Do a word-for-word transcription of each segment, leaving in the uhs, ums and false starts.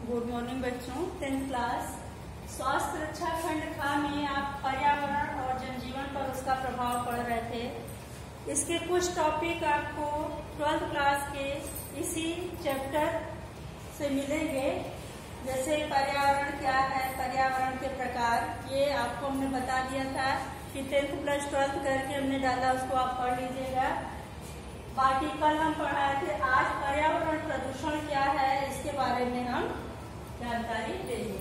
Good morning बच्चों। Tenth class स्वास्थ्य रक्षा खंड खा में आप पर्यावरण और जनजीवन पर उसका प्रभाव पढ़ रहे थे। इसके कुछ टॉपिक आपको ट्वेल्थ क्लास के इसी चैप्टर से मिलेंगे, जैसे पर्यावरण क्या है, पर्यावरण के प्रकार। ये आपको हमने बता दिया था कि टेंथ प्लस ट्वेल्थ करके हमने डाला, उसको आप पढ़ लीजिएगा। बाकी कल हम पढ़ाए थे। आज पर्यावरण प्रदूषण क्या है इसके बारे में हम जानकारी देंगे।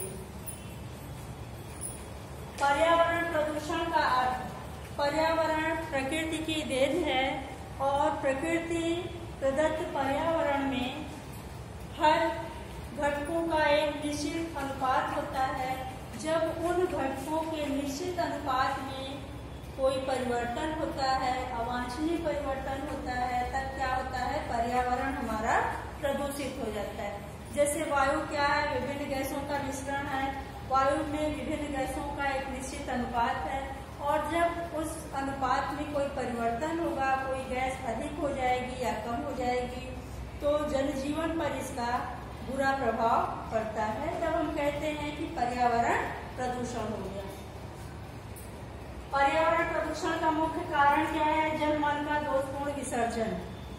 पर्यावरण प्रदूषण का अर्थ, पर्यावरण प्रकृति की देन है और प्रकृति प्रदत्त पर्यावरण में हर घटकों का एक निश्चित अनुपात होता है। जब उन घटकों के निश्चित अनुपात में कोई परिवर्तन होता है, अवांछनीय परिवर्तन होता है, तब क्या होता है, पर्यावरण हमारा प्रदूषित हो जाता है। जैसे वायु क्या है, विभिन्न गैसों का मिश्रण है। वायु में विभिन्न गैसों का एक निश्चित अनुपात है और जब उस अनुपात में कोई परिवर्तन होगा, कोई गैस अधिक हो जाएगी या कम हो जाएगी, तो जनजीवन पर इसका बुरा प्रभाव पड़ता है। तब हम कहते हैं कि पर्यावरण प्रदूषण हो गया। पर्यावरण प्रदूषण का मुख्य कारण क्या है? जल मल का दोषपूर्ण विसर्जन।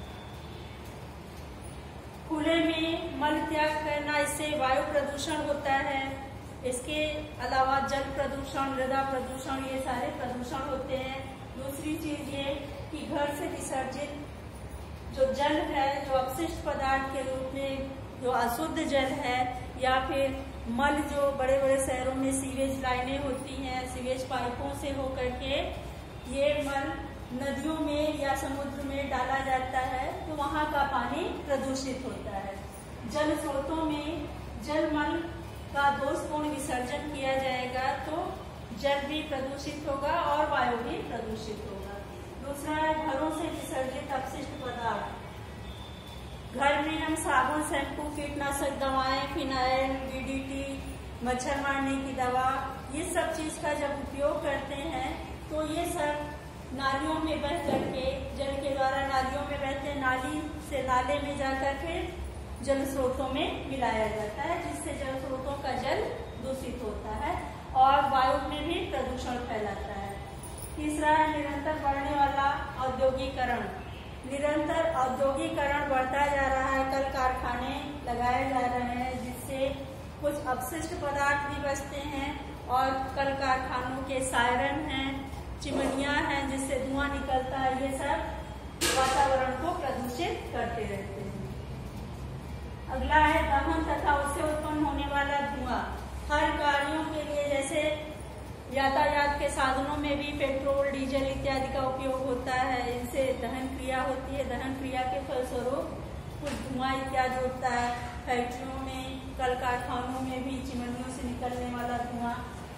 खुले में मल त्याग करना, इससे वायु प्रदूषण होता है। इसके अलावा जल प्रदूषण, मृदा प्रदूषण, ये सारे प्रदूषण होते हैं। दूसरी चीज ये कि घर से विसर्जित जो जल है, जो अपशिष्ट पदार्थ के रूप में जो अशुद्ध जल है, या फिर मल जो बड़े बड़े शहरों में सीवेज लाइनें होती हैं, सीवेज पाइपों से होकर के ये मल नदियों में या समुद्र में डाला जाता है, तो वहाँ का पानी प्रदूषित होता है। जल स्रोतों में जल मल का दोषपूर्ण विसर्जन किया जाएगा तो जल भी प्रदूषित होगा और वायु भी प्रदूषित होगा। दूसरा है घरों से विसर्जित अपशिष्ट पदार्थ। घर में हम साबुन, शैम्पू, कीटनाशक दवाएं, फिनाइल, डीडीटी, मच्छर मारने की दवा, ये सब चीज का जब उपयोग करते हैं तो ये सब नालियों में बह करके, जल के द्वारा नालियों में बहते, नाली से नाले में जाकर फिर जल स्रोतों में मिलाया जाता है, जिससे जल स्रोतों का जल दूषित होता है और वायु में भी प्रदूषण फैलाता है। तीसरा है निरंतर बढ़ने वाला औद्योगिकरण। निरंतर औद्योगिकरण बढ़ता जा रहा है, कल कारखाने लगाए जा रहे हैं, जिससे कुछ अपशिष्ट पदार्थ भी बचते हैं और कल कारखानों के सायरन हैं, चिमनियां हैं, जिससे धुआं निकलता है। ये सब वातावरण को प्रदूषित करते रहते हैं। अगला है दहन तथा उससे उत्पन्न होने वाला धुआं। हर कार्यों के लिए, जैसे यातायात के साधनों में भी पेट्रोल, डीजल इत्यादि का उपयोग होता है, इनसे दहन क्रिया होती है। दहन क्रिया के फलस्वरूप कुछ धुआं इत्यादि होता है। फैक्ट्रियों में, कल कारखानों में भी चिमनियों से निकलने वाला धुआं।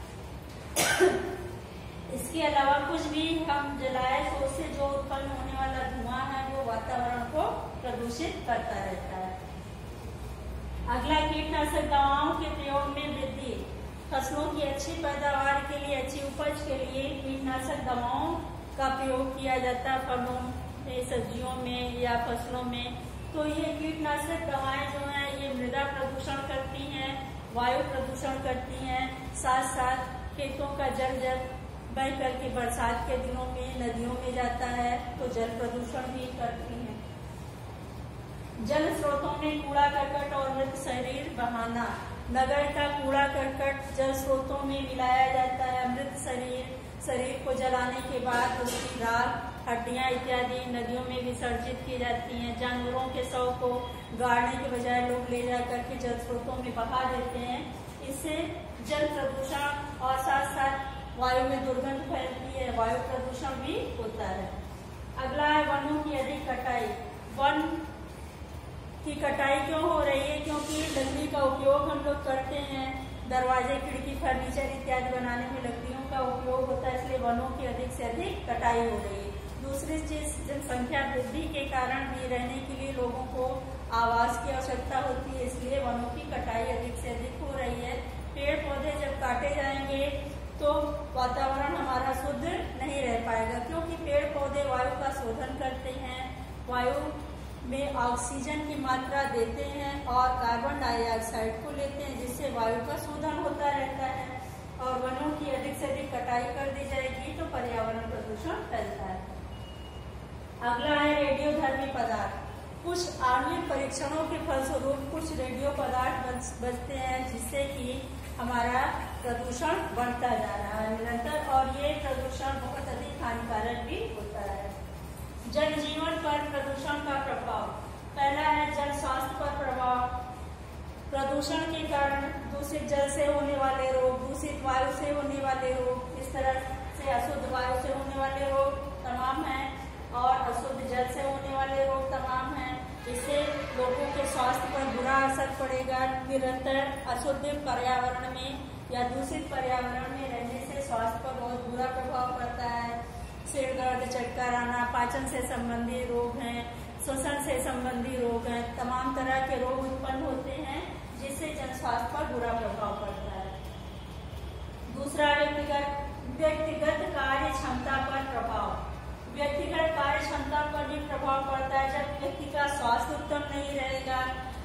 इसके अलावा कुछ भी हम जलाए तो उससे जो उत्पन्न होने वाला धुआं है वो वातावरण को प्रदूषित करता रहता है। अगला कीटनाशक दवाओं के प्रयोग में वृद्धि। फसलों की अच्छी पैदावार के लिए, अच्छी उपज के लिए कीटनाशक दवाओं का प्रयोग किया जाता है फलों में, सब्जियों में या फसलों में। तो ये कीटनाशक दवाएं जो हैं ये मृदा प्रदूषण करती हैं, वायु प्रदूषण करती हैं, साथ साथ खेतों का जल जब बह करके बरसात के दिनों में नदियों में जाता है तो जल प्रदूषण भी करती हैं। जल स्रोतों में कूड़ा करकट और मृत शरीर बहाना। नगर का कूड़ा करकट जल स्रोतों में मिलाया जाता है। मृत शरीर, शरीर को जलाने के बाद उसकी राख, हड्डियां इत्यादि नदियों में विसर्जित की जाती हैं। जानवरों के शव को गाड़ने के बजाय लोग ले जाकर के जल स्रोतों में बहा देते हैं। इससे जल प्रदूषण और साथ साथ वायु में दुर्गंध फैलती है, वायु प्रदूषण भी होता है। अगला है वनों की अधिक कटाई। वन की कटाई क्यों हो रही है? क्योंकि लकड़ी का उपयोग हम लोग करते हैं, दरवाजे, खिड़की, फर्नीचर इत्यादि बनाने में लकड़ियों का उपयोग होता है, इसलिए वनों की अधिक से अधिक कटाई हो रही है। दूसरी चीज, जनसंख्या वृद्धि के कारण भी रहने के लिए लोगों को आवास की आवश्यकता होती है, इसलिए वनों की कटाई अधिक से अधिक हो रही है। पेड़ पौधे जब काटे जाएंगे तो वातावरण हमारा शुद्ध नहीं रह पाएगा, क्योंकि पेड़ पौधे वायु का शोधन करते हैं, वायु में ऑक्सीजन की मात्रा देते हैं और कार्बन डाइऑक्साइड को लेते हैं, जिससे वायु का शोधन होता रहता है। और वनों की अधिक से अधिक कटाई कर दी जाएगी तो पर्यावरण प्रदूषण फैलता है। अगला है रेडियोधर्मी पदार्थ। कुछ आणविक परीक्षणों के फलस्वरूप कुछ रेडियो पदार्थ बचते हैं, जिससे कि हमारा प्रदूषण बढ़ता जा रहा है निरंतर, और ये प्रदूषण बहुत अधिक हानिकारक भी होता है। जल जीवन पर प्रदूषण का प्रभाव। पहला है जल स्वास्थ्य पर प्रभाव। प्रदूषण के कारण दूषित जल से होने वाले रोग, दूषित वायु से होने वाले रोग, इस तरह से अशुद्ध वायु से होने वाले रोग तमाम हैं और अशुद्ध जल से होने वाले रोग तमाम हैं। इससे लोगों के स्वास्थ्य पर बुरा असर पड़ेगा। निरंतर अशुद्ध पर्यावरण में या दूषित पर्यावरण में रहने से स्वास्थ्य पर बहुत बुरा प्रभाव पड़ता है। सिर दर्द, चक्कर आना, पाचन से संबंधी रोग हैं, श्वसन से संबंधी रोग हैं, तमाम तरह के रोग उत्पन्न होते हैं, जिससे जन स्वास्थ्य पर बुरा प्रभाव पड़ता है। दूसरा व्यक्तिगत व्यक्तिगत कार्य क्षमता पर प्रभाव। व्यक्तिगत कार्य क्षमता पर भी प्रभाव पड़ता है। जब व्यक्ति का स्वास्थ्य उत्तम नहीं रहेगा,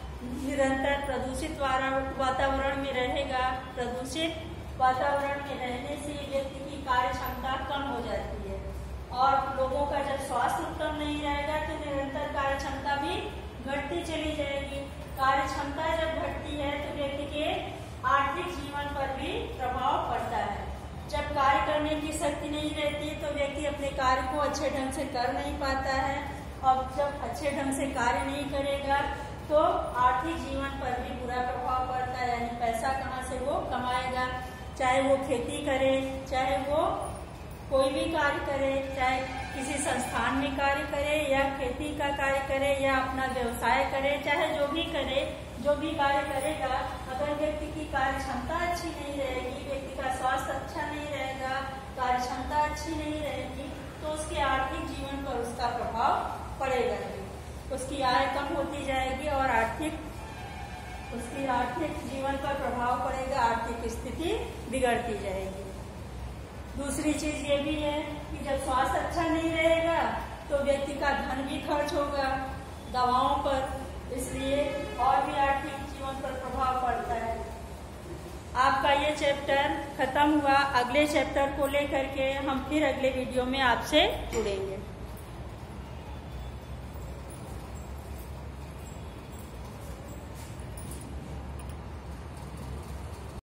निरंतर प्रदूषित वातावरण में रहेगा, प्रदूषित वातावरण में रहने से व्यक्ति की कार्य क्षमता कम हो जाती है। और लोगों का जब स्वास्थ्य उत्तम नहीं रहेगा तो निरंतर कार्य क्षमता भी घटती चली जाएगी। कार्य क्षमता जब घटती है तो व्यक्ति के आर्थिक जीवन पर भी प्रभाव पड़ता है। जब कार्य करने की शक्ति नहीं रहती तो व्यक्ति अपने कार्य को अच्छे ढंग से कर नहीं पाता है, और जब अच्छे ढंग से कार्य नहीं करेगा तो आर्थिक जीवन पर भी बुरा प्रभाव पड़ता है। यानी पैसा कहाँ से वो कमाएगा, चाहे वो खेती करे, चाहे वो कोई भी कार्य करे, चाहे किसी संस्थान में कार्य करे या खेती का कार्य करे या अपना व्यवसाय करे, चाहे जो भी करे, जो भी कार्य करेगा, अगर व्यक्ति की कार्य क्षमता अच्छी नहीं रहेगी, व्यक्ति का स्वास्थ्य अच्छा नहीं रहेगा, कार्य क्षमता अच्छी नहीं रहेगी, तो उसके आर्थिक जीवन पर उसका प्रभाव पड़ेगा। उसकी आय कम होती जाएगी और आर्थिक उसकी आर्थिक जीवन पर प्रभाव पड़ेगा, आर्थिक स्थिति बिगड़ती जाएगी। दूसरी चीज ये भी है कि जब स्वास्थ्य अच्छा नहीं रहेगा तो व्यक्ति का धन भी खर्च होगा दवाओं पर, इसलिए और भी आर्थिक जीवन पर प्रभाव पड़ता है। आपका ये चैप्टर खत्म हुआ। अगले चैप्टर को लेकर के हम फिर अगले वीडियो में आपसे जुड़ेंगे।